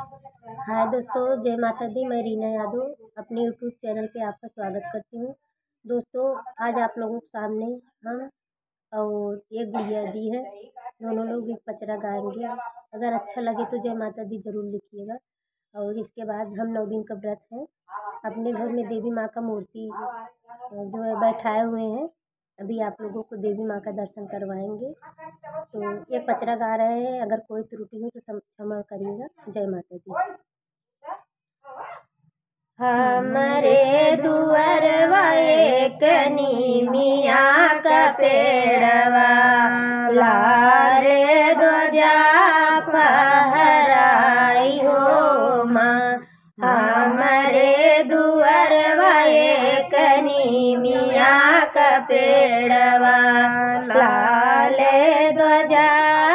हाय दोस्तों, जय माता दी। मैं रीना यादव अपने यूट्यूब चैनल पे आपका स्वागत करती हूँ। दोस्तों, आज आप लोगों के सामने हम और एक गुड़िया जी है, दोनों लोग एक पचरा गाएंगे। अगर अच्छा लगे तो जय माता दी ज़रूर लिखिएगा। और इसके बाद हम 9 दिन का व्रत है। अपने घर में देवी माँ का मूर्ति जो है बैठाए हुए हैं। अभी आप लोगों को देवी माँ का दर्शन करवाएंगे। तो ये पचरा गा रहे हैं, अगर कोई त्रुटि हो तो क्षमा करिएगा। जय माता दी। हमरे दुअरवा एक नीमिया का पेड़वा, लाल ध्वजा फहराई हो माँ। हमरे दुअरवा एक नीमिया का पेड़वा, लाल ध्वजा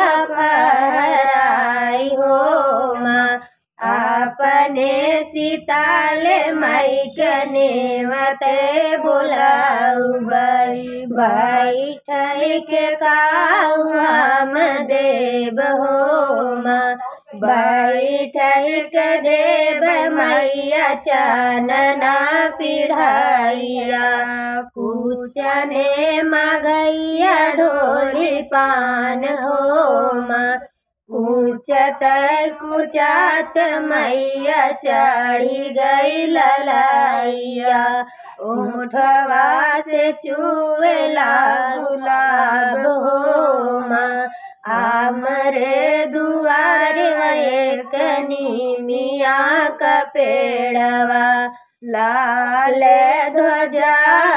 फहराई हो माँ। अपने सीताल माई के नेवते बुलाऊ बाई, बैठल के काऊ हम देव हो माँ। बैठल के देव मैया चानना पिढ़ाइया, कुचने मगैया ढोली पान हो माँ। कुचत कुचात मैया चढ़ी गई ललाइया, ओठवा से चुएला गुलाब हो माँ। हमरे दुआर एक नीमिया का पेड़वा, लाल ध्वजा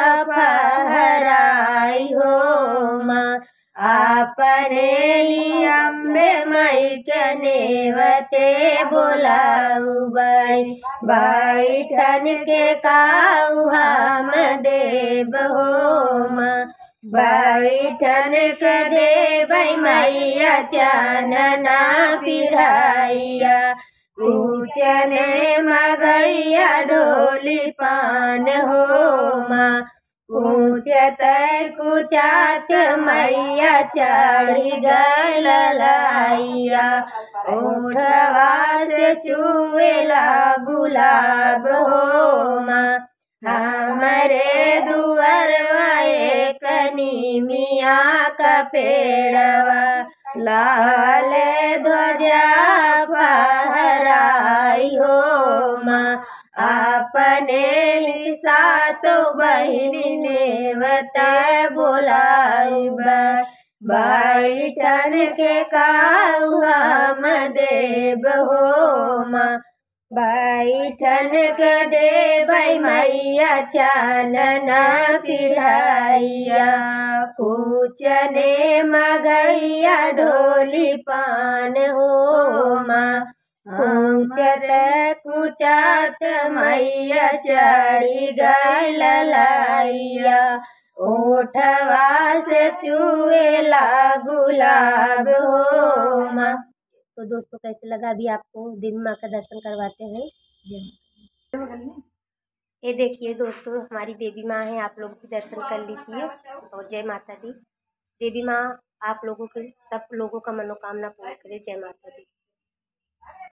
फहराई हो माँ। अपने अम्बे मई के नेवते बुलाऊ बाई, बैठन के काऊ हम देव हो माँ। बैठन के देव मैया चानना पिढ़ाइया, कुचने मगैया ढोली पान हो माँ। कुचत कुचात मैया चढ़ी गई ललाइया, ओठवा से चुएला गुलाब हो माँ। हमरे दुअरवा एक नीमिया का पेड़वा, लाल ध्वजा फहराई हो माँ। अपने सातो बहिनी नेवता बोलाई बाई, बैठन के काऊ हम देव हो माँ। बैठन के देव मैया चानना पिढ़ाइया, कुचने मगैया ढोली पान हो माँ। कुचत कुचात मैया चढ़ी गई ललाइया, ओठवा से चुएला गुलाब हो माँ। तो दोस्तों, कैसे लगा? अभी आपको देवी माँ का दर्शन करवाते हैं। ये देखिए दोस्तों, हमारी देवी माँ है, आप लोग भी दर्शन कर लीजिए। और जय माता दी। देवी माँ आप लोगों के सब लोगों का मनोकामना पूर्ण करे। जय माता दी।